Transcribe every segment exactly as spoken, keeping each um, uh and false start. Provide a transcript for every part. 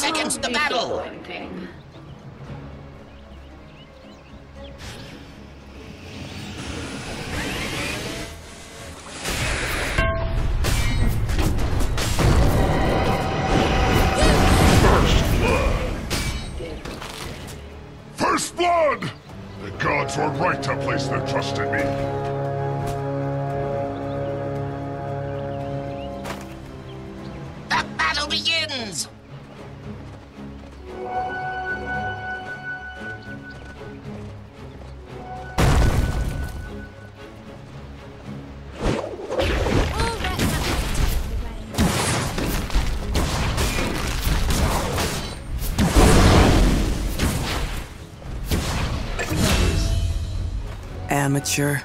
seconds to battle! First blood! The gods were right to place their trust in me. The battle begins! Amateur.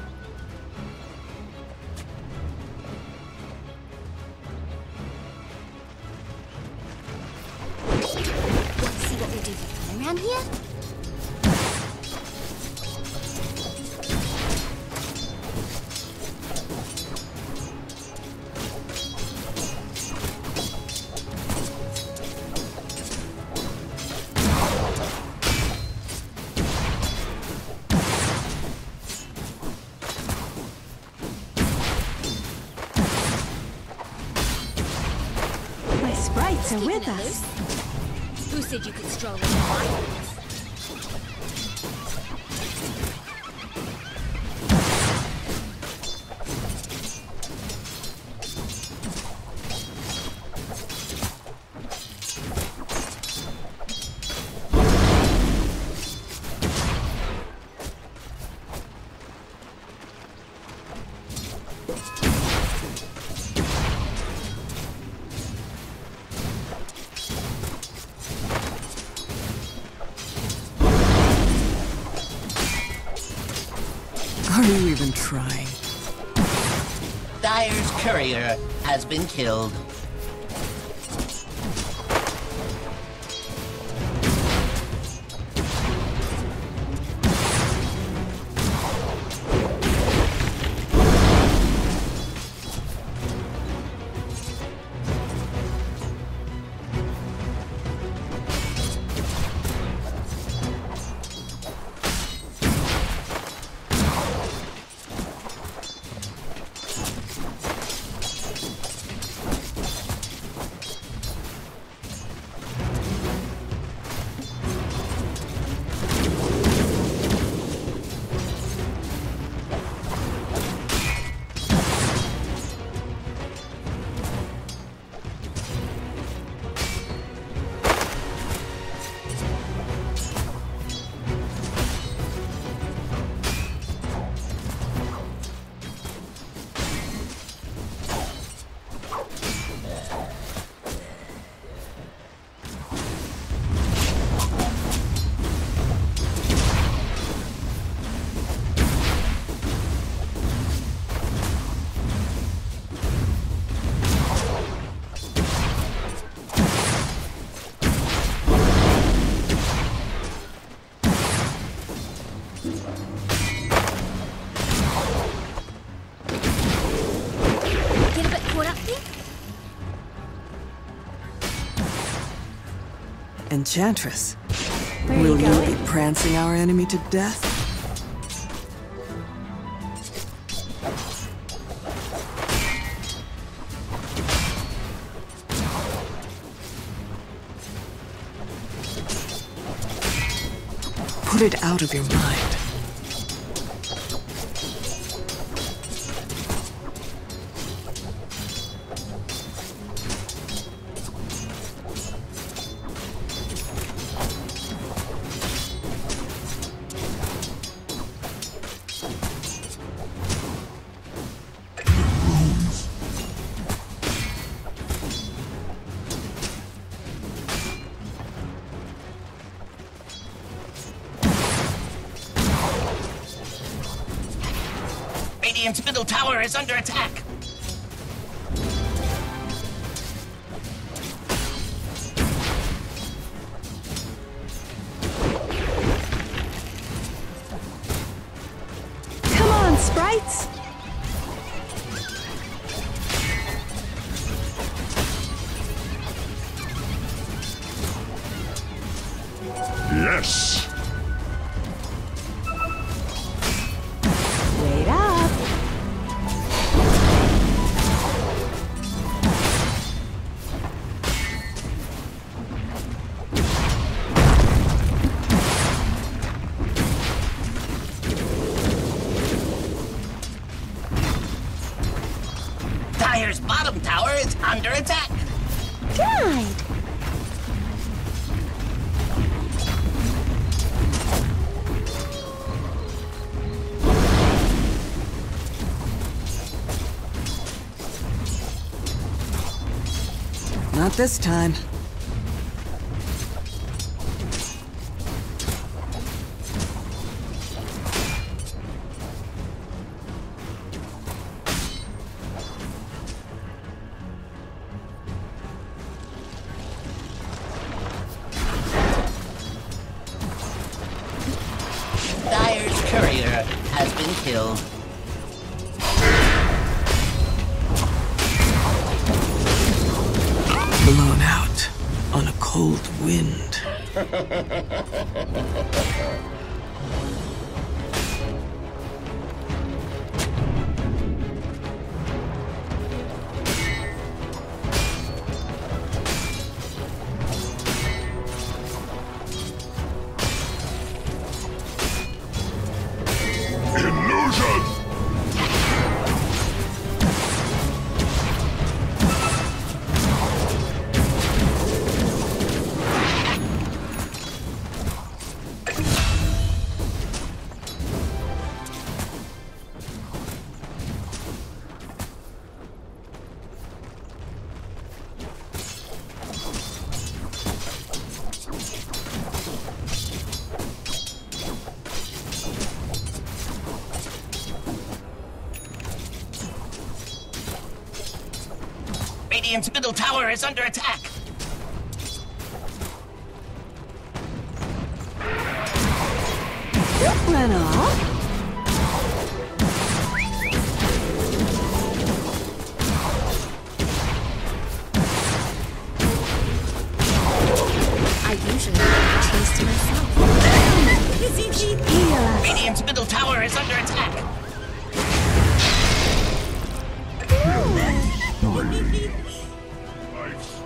Want to see what we do for fun around here? Sprites are with us. Who said you could stroll into violence? Are you even trying? Dire's courier has been killed. Enchantress. Where Will are you you going? be prancing our enemy to death? Put it out of your mind. Radiant's middle tower is under attack. Come on, sprites! Yes! Wait up. Dire's bottom tower is under attack. Died. Not this time. Dire's courier has been killed. Blown out on a cold wind. Illusion! Radiant's middle tower is under attack. Don't run off. I usually chase myself. Heal. Radiant's middle tower is under attack. Nice.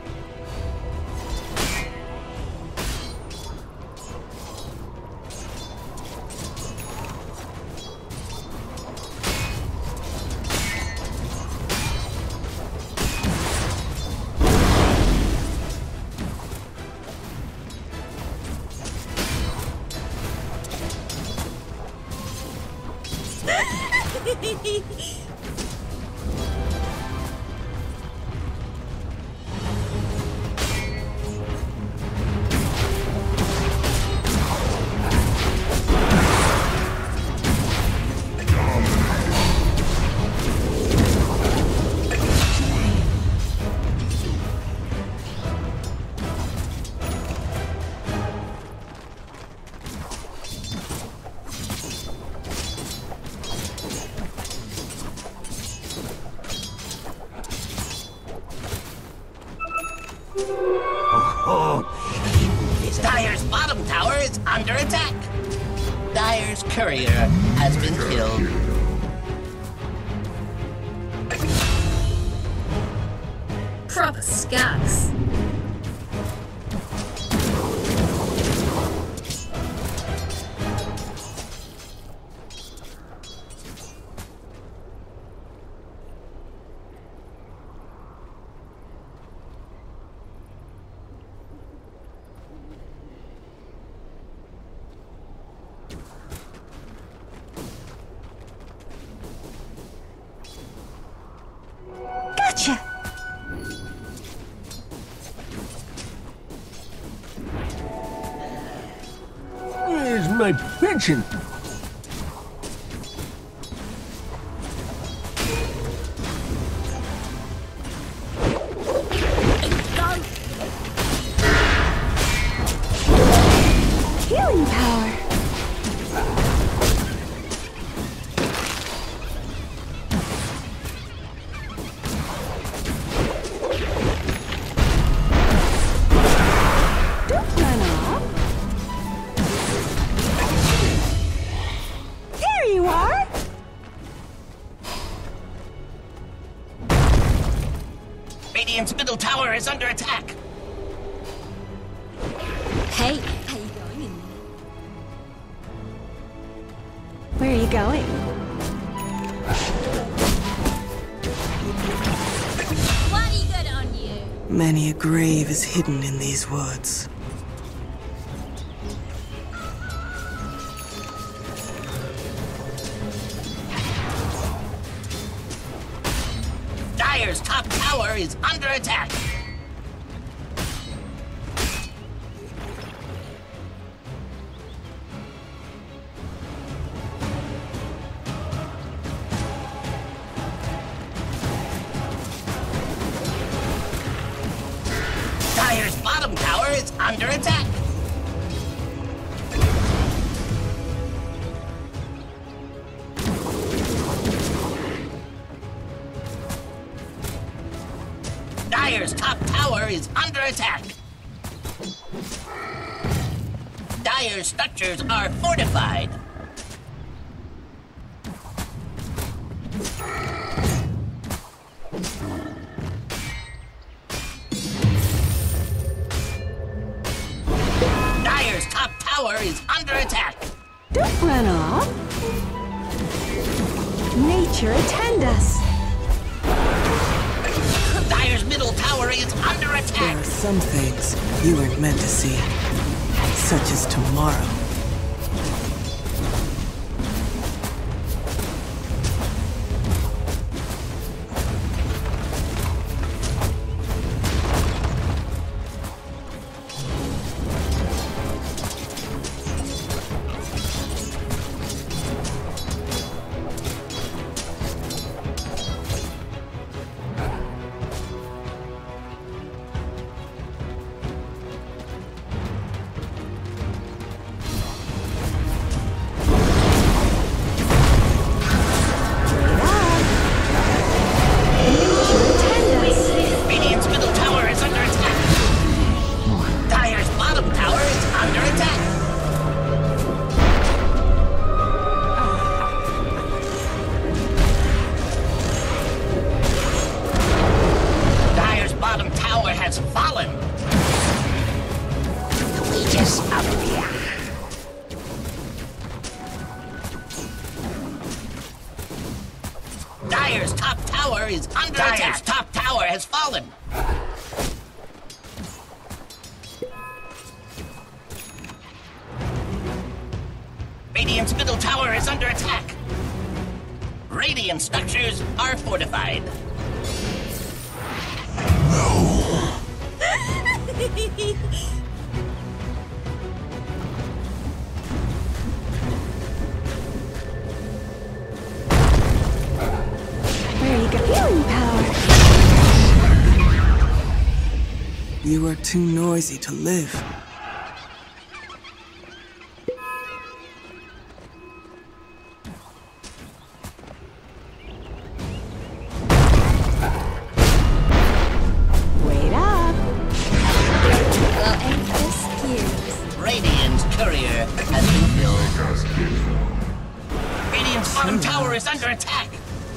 Dire's bottom tower is under attack. Dire's courier has been killed. Proper scats. Gotcha. Where's my pension? Healing power. Don't run off. Radiant's middle tower is under attack. Hey, how you going in there? Where are you going? What do you got on you? Many a grave is hidden in these woods. Dire's top tower is under attack. Dire's bottom tower is under attack. Dire's top tower is under attack. Dire's structures are fortified. Dire's top tower is under attack. Don't run off. Nature attend us. Dire's middle tower is under There attack. are some things you weren't meant to see, such as tomorrow. Radiant's middle tower is under attack. Dire's bottom tower is under attack. Dire's bottom tower has fallen. We just up here. Dire's top tower is under attack. Dire's top tower has fallen. Radiant's middle tower is under attack. Radiant structures are fortified. Where are you going? Healing power. You are too noisy to live. Wait up. Well, ain't this cute? Radiant's courier has been killed. Radiant's bottom tower is under attack.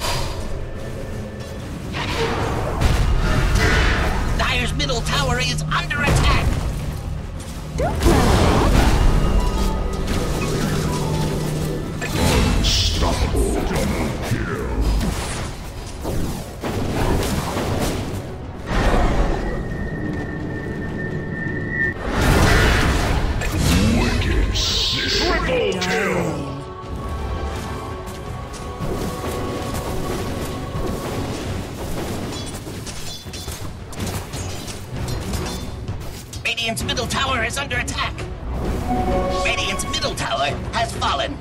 Dire's middle tower is under attack. Don't run off. Unstoppable double kill. Wicked sick. Triple kill. Radiant's middle tower is under attack. Radiant's middle tower has fallen.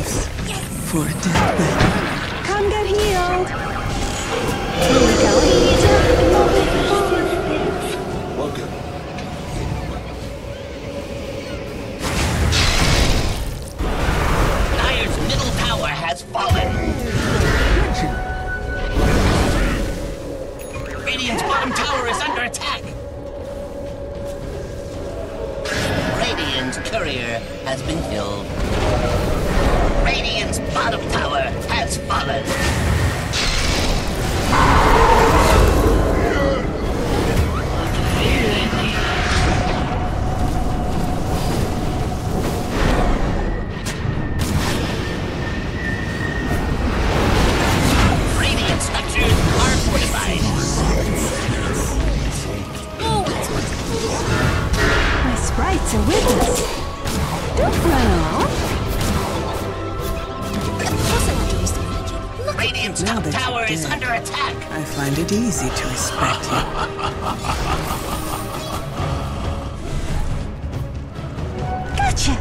close for a deathbed. Come get healed. Here we go. Welcome. Dire's middle tower has fallen. Radiant's bottom tower is under attack. Radiant's courier has been killed. Radiant's bottom tower has fallen. Radiant structures are fortified. My sprites are with us. Don't run off. Radiant's Now top that tower you're is dead, under attack. I find it easy to respect you. Gotcha.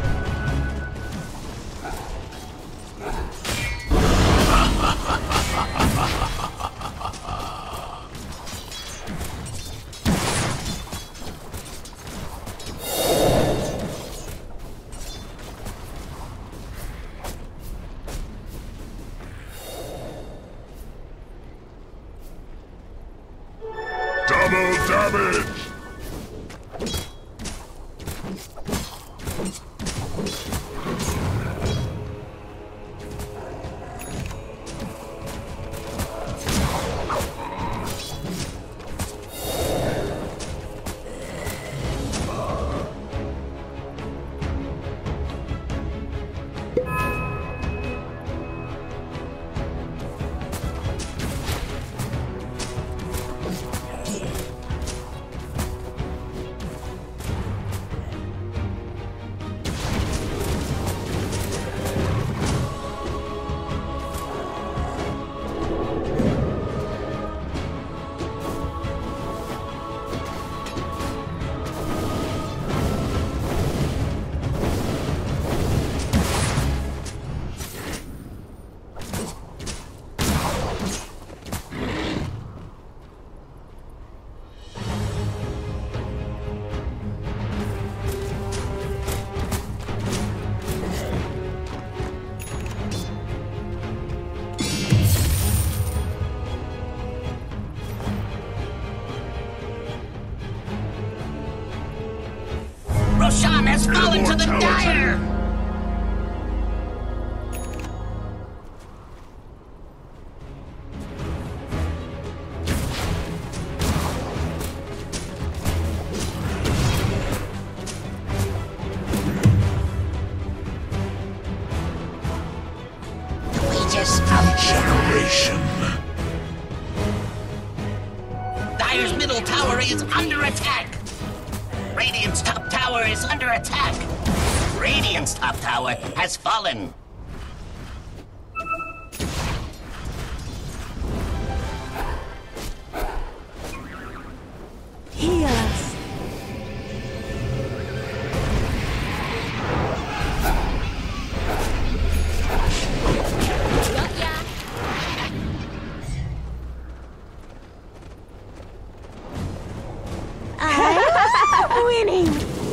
Double damage! Roshan has fallen to the Dire! Wages of Generation. Dire's middle tower is under attack. Radiant's top tower is under attack. Radiant's top tower has fallen. Heal us. Got ya. I'm winning.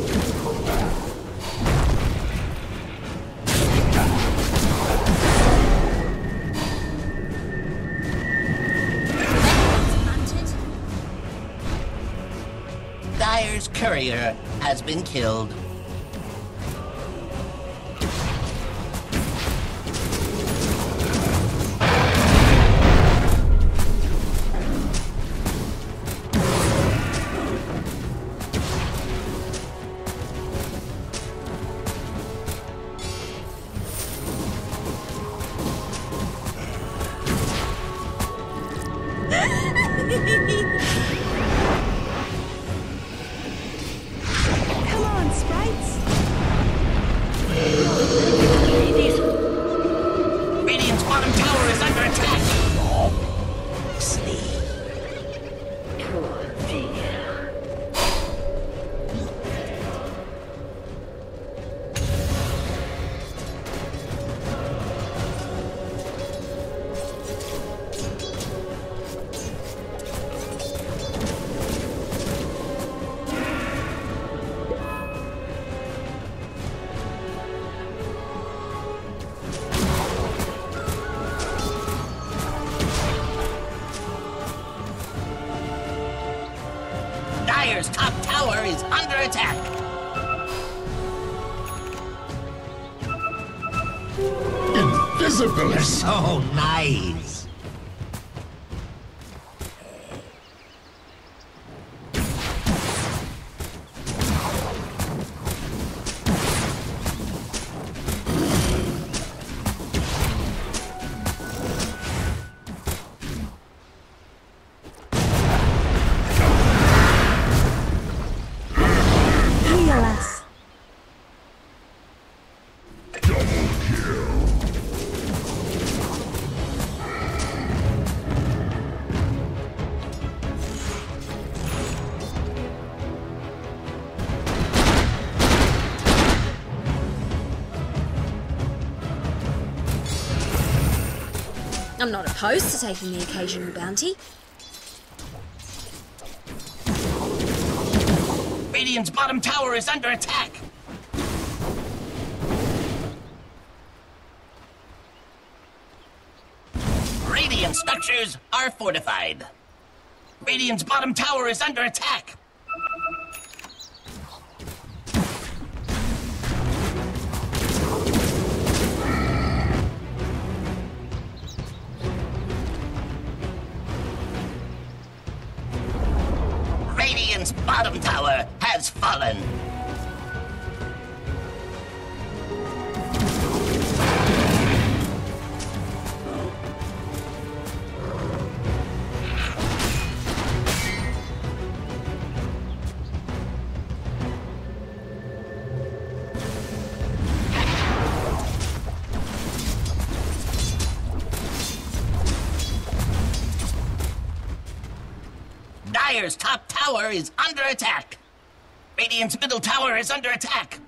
Dire's courier has been killed. Come on, Sprite. Dire's top tower is under attack. Invisibility! So nice. Heal us. Double kill! I'm not opposed to taking the occasional bounty. Radiant's bottom tower is under attack. Radiant structures are fortified. Radiant's bottom tower is under attack. Radiant's bottom tower has fallen. Dire's top tower is under attack. Radiant's middle tower is under attack.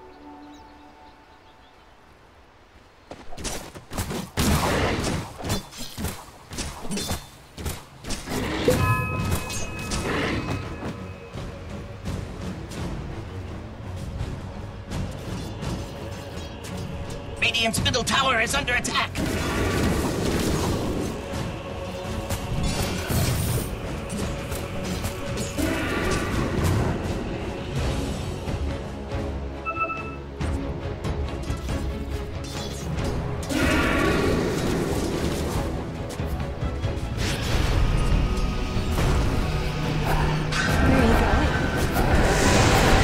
Radiant's middle tower is under attack. Where are you going?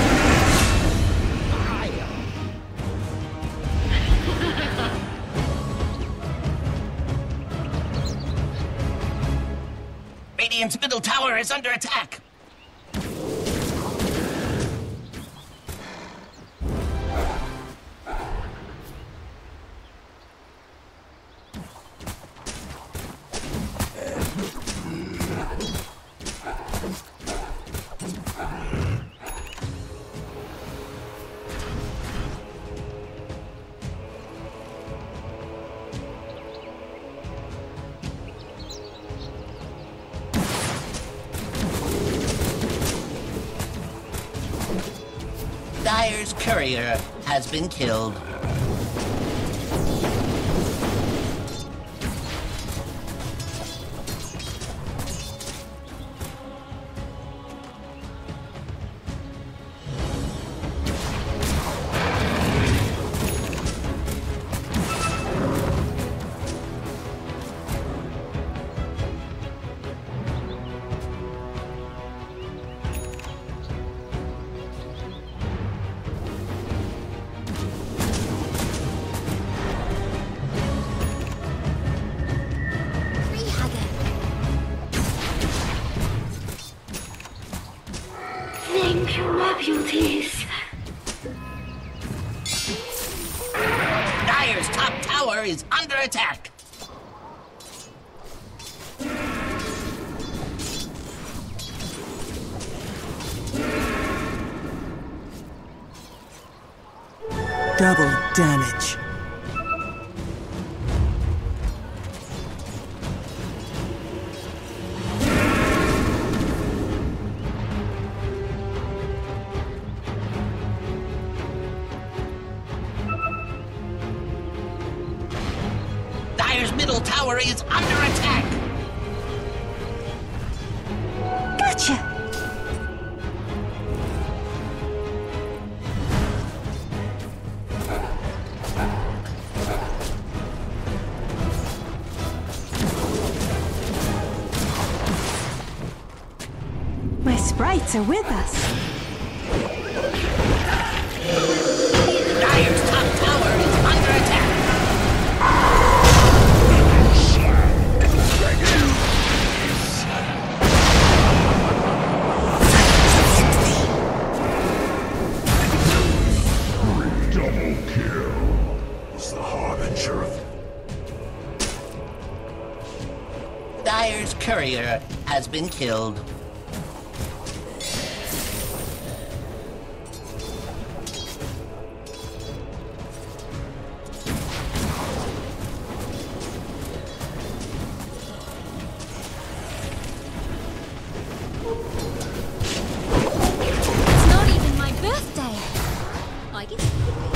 Radiant's middle tower is under attack. Dire's courier has been killed. Thank you, my beauties. Dire's top tower is under attack. Double damage. Dire's middle tower is under attack. Gotcha. sprites are with us. Dire's top tower is under attack. Double kill. Is the harbinger of Dire's courier has been killed. It's not even my birthday. I guess.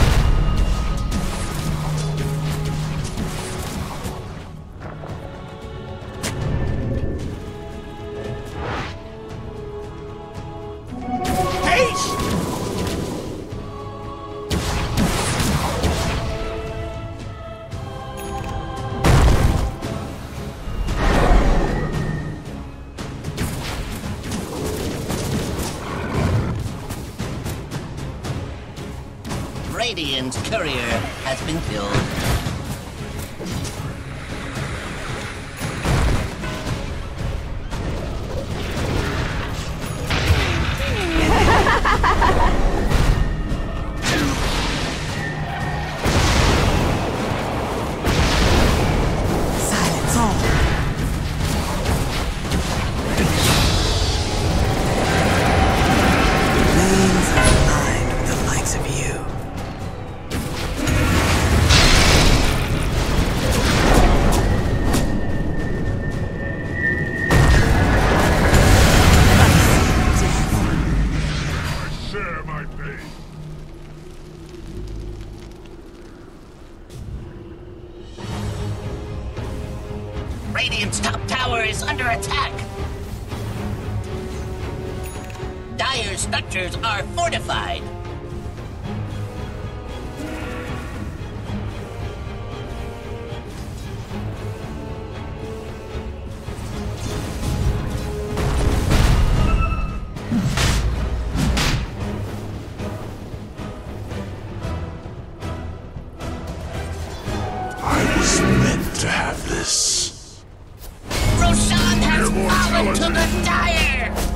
Radiant's courier has been killed. Silence all. Lanes are lined with the likes of you. share my pain. Radiant's top tower is under attack. Dire's structures are fortified. I was meant to have this. Roshan has fallen to the Dire!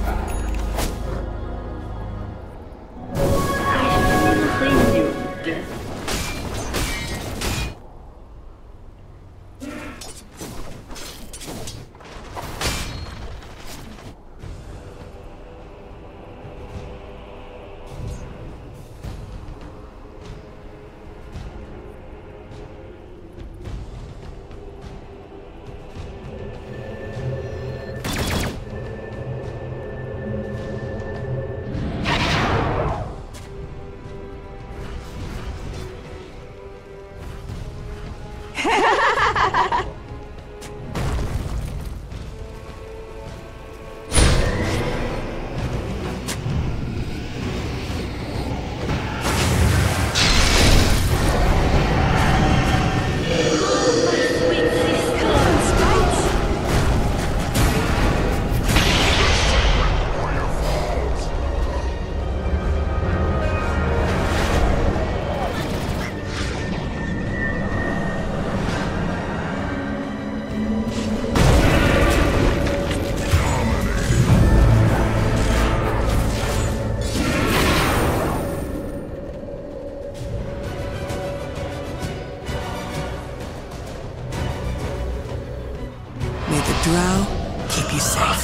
May the Drow keep you safe.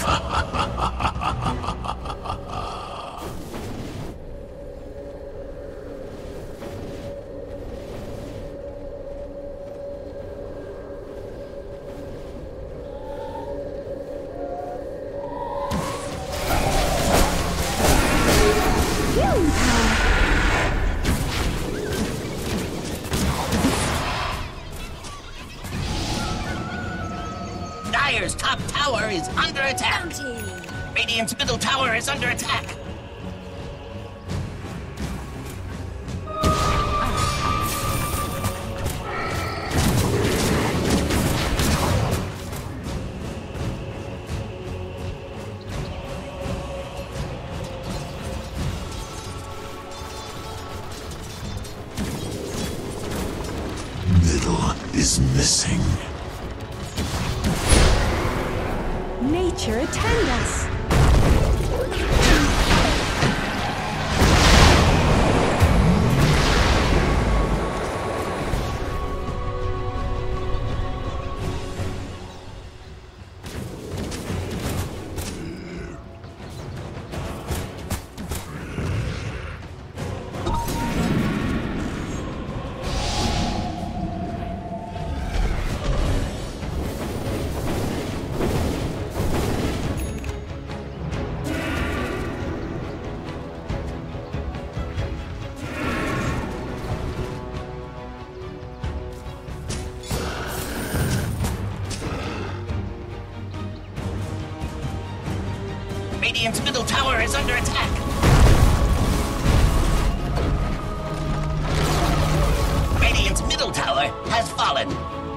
Dire's top tower is under attack. Bounty. Radiant's middle tower is under attack. is missing. Nature attend us. Radiant's middle tower is under attack. Radiant's middle tower has fallen.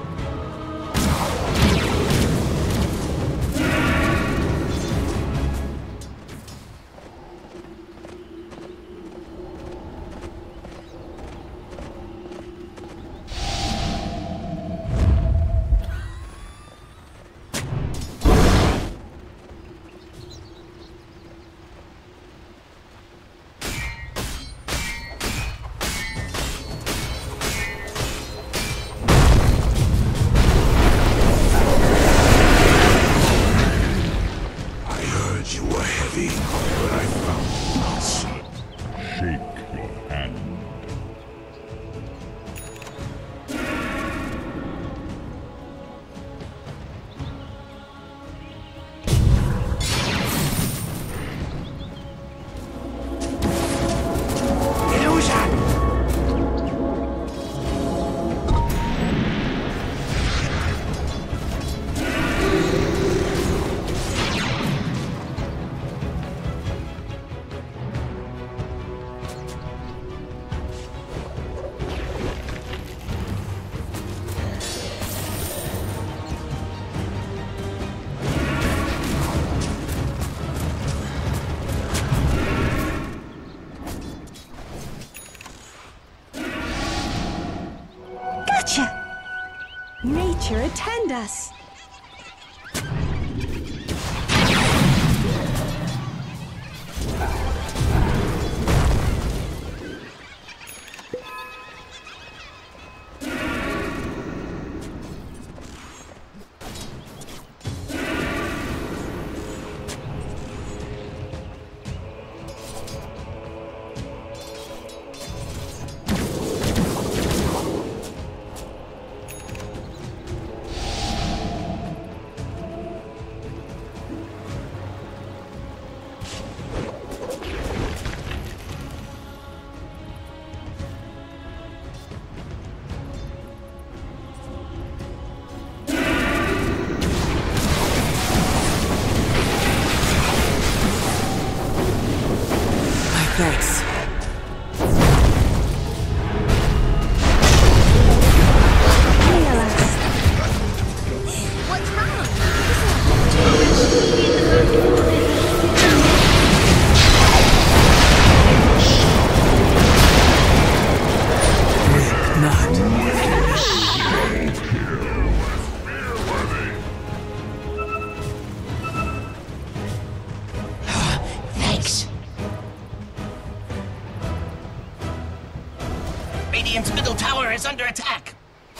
Nature attend us. Thanks. What's wrong? Blink not. Thanks. Radiant's middle tower is under attack.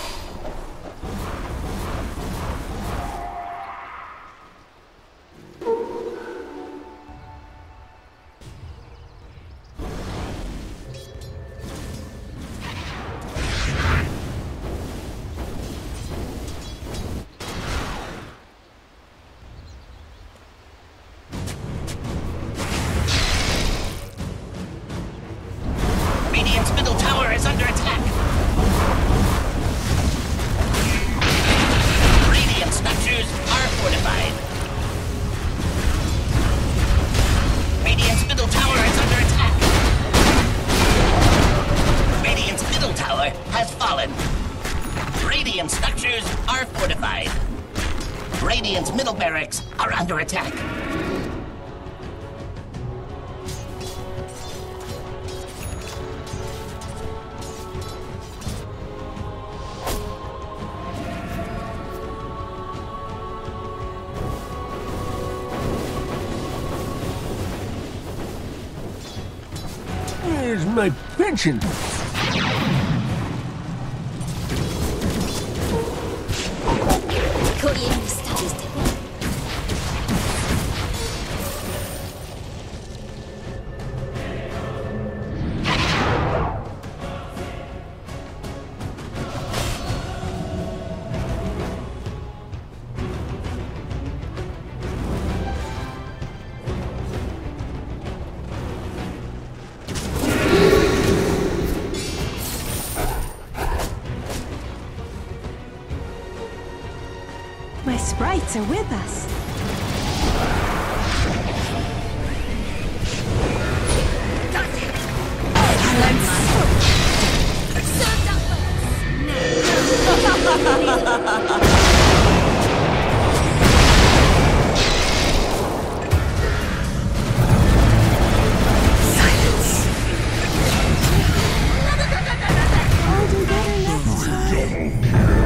Radiant's middle tower is under attack. Radiant structures are fortified. Radiant's middle tower is under attack. Radiant's middle tower has fallen. Radiant structures are fortified. Radiant's middle barracks are under attack. Where's my pension? My sprites are with us. Silence. I'll do better next time.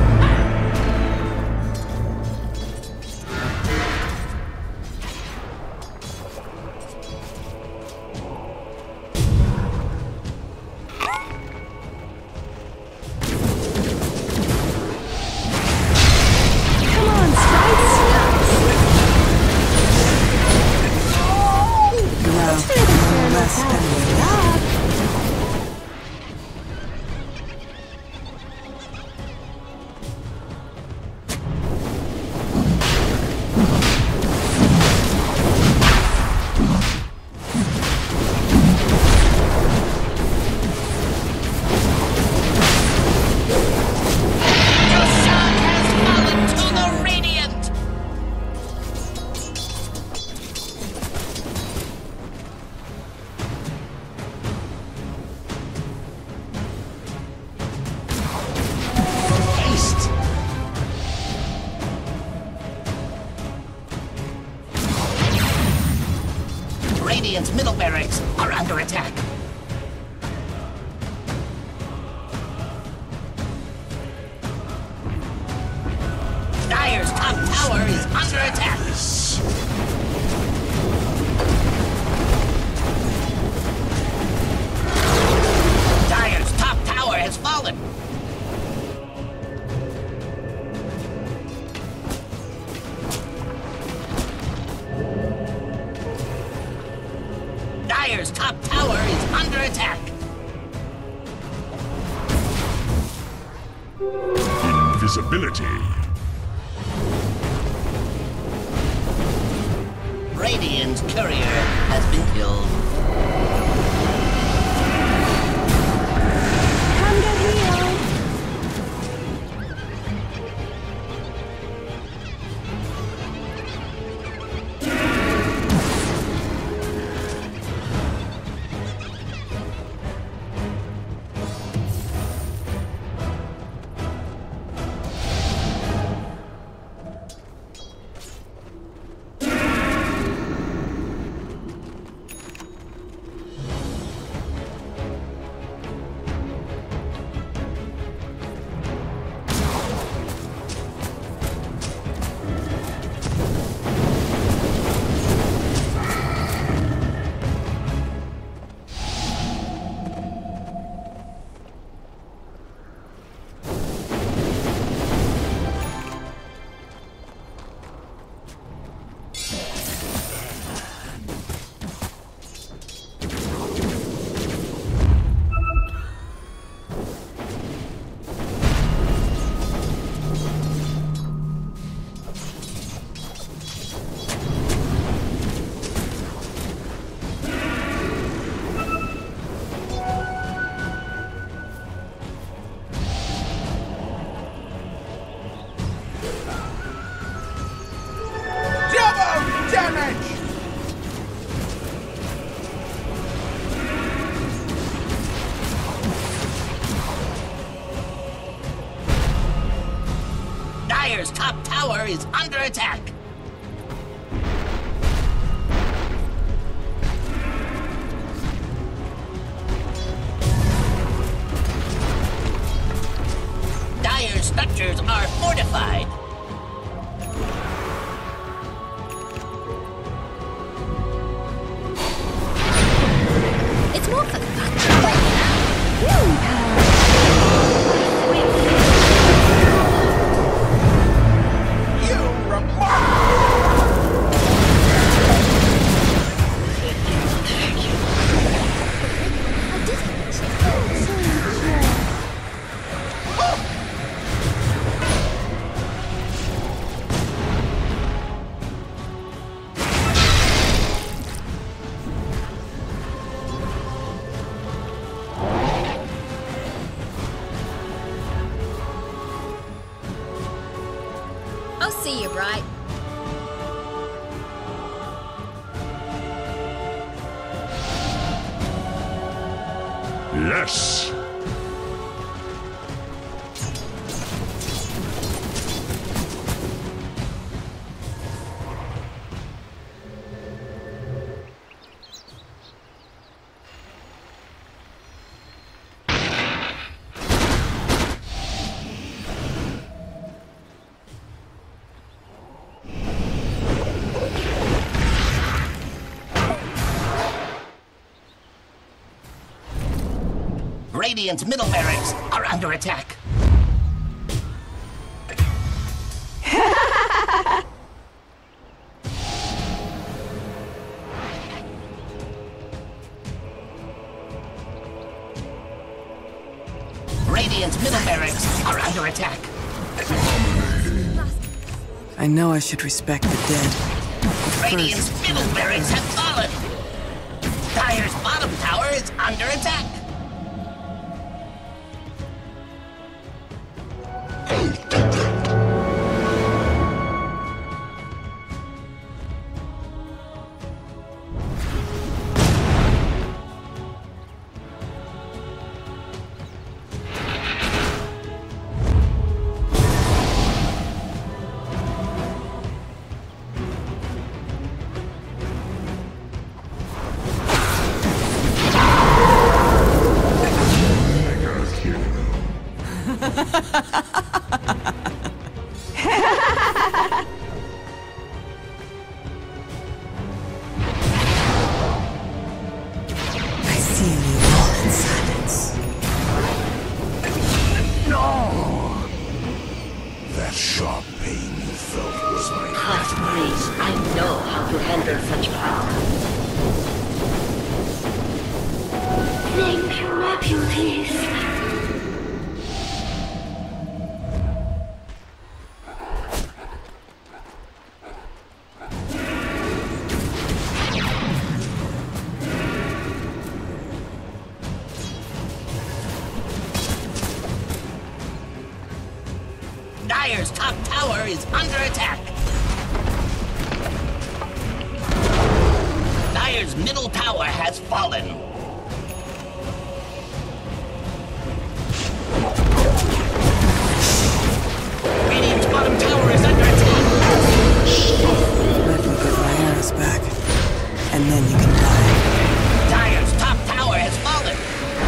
Radiant's middle barracks are under attack. Dire's top tower is under attack. Dire's top tower has fallen. Dire's top tower is under attack. Invisibility. Radiant's courier has been killed. Come get healed. Dire's top tower is under attack. Dire's structures are fortified. It's more for fun. right? Yes! Radiant's middle barracks are under attack. Radiant's middle barracks are under attack. I know I should respect the dead. Radiant's middle barracks have fallen. Dire's bottom tower is under attack. I see you all in silence. That sharp pain you felt was my Past praise, I know how to handle such power. Thank you, my beauties. Dire's top tower is under attack. Dire's middle tower has fallen. Radiant's bottom tower is under attack. Let me get my arrows back, and then you can die. Dire's top tower has fallen.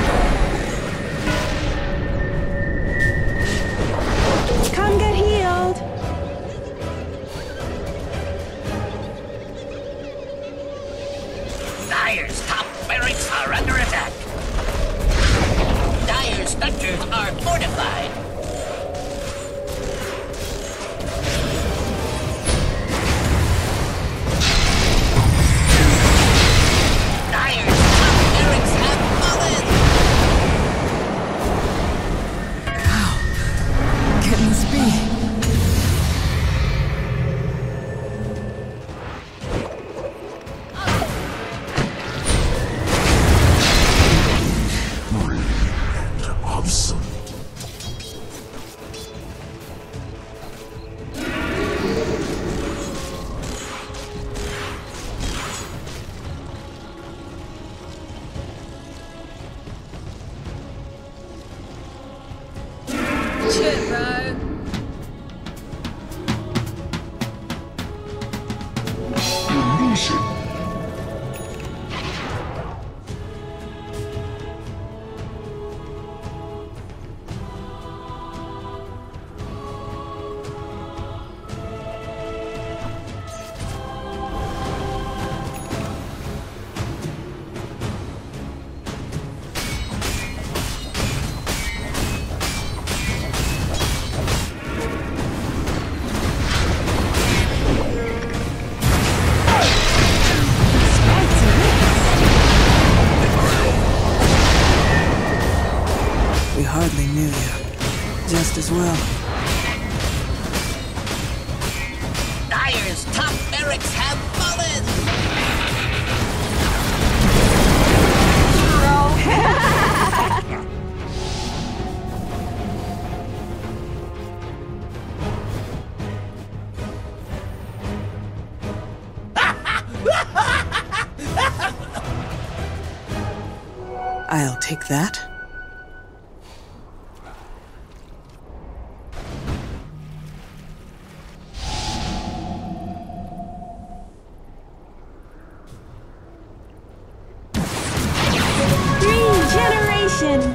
Come get healed. Dire's top barracks are under attack. Dire's structures are fortified. Dire's top barracks have fallen. Getting speed. obsolete. Shit, bro. Illusion. We hardly knew you. Just as well. Dire's top barracks have fallen! I'll take that. Regeneration!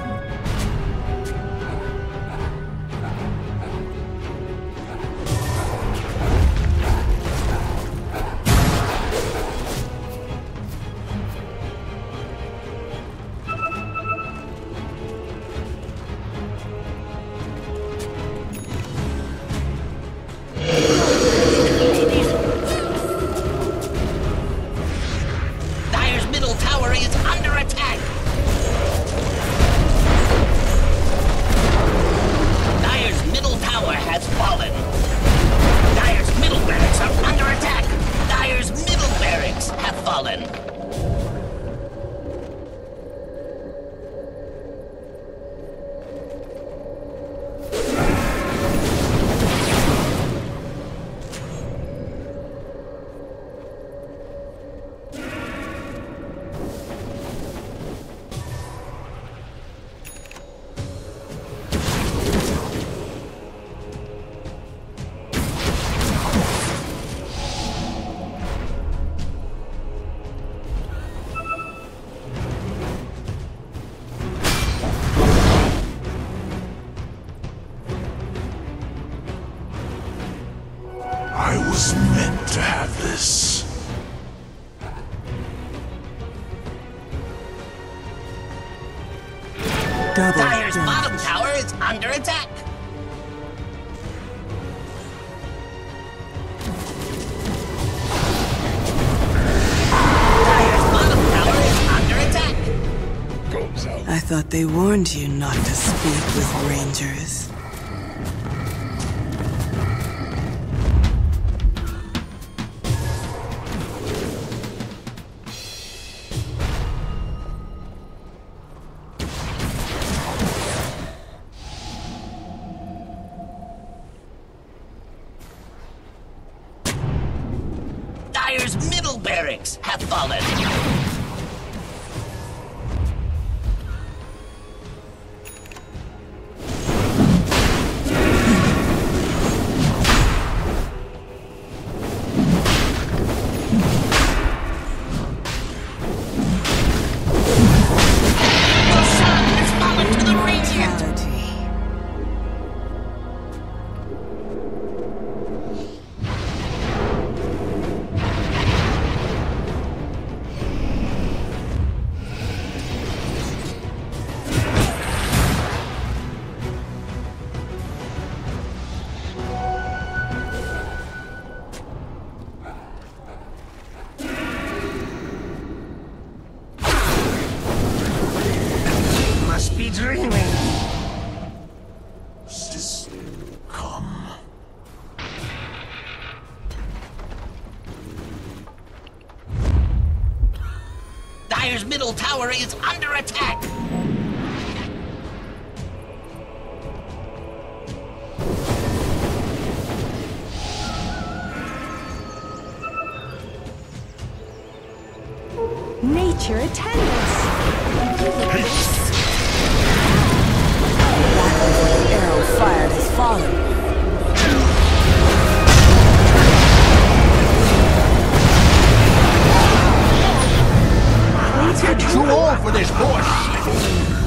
Dire's middle tower is under attack. Dire's middle tower has fallen. Dire's middle barracks are under attack. Dire's middle barracks have fallen. I was meant to have this. Double Dire's damage. bottom tower is under attack. Dire's bottom tower is under attack. Goes out. I thought they warned you not to speak with rangers. Dire's middle barracks have fallen. The sun has fallen to the radiant. Must be dreaming. Still come. Dire's middle tower is under attack. Nature attend us! The arrow fired has fallen. You're too old for this horse.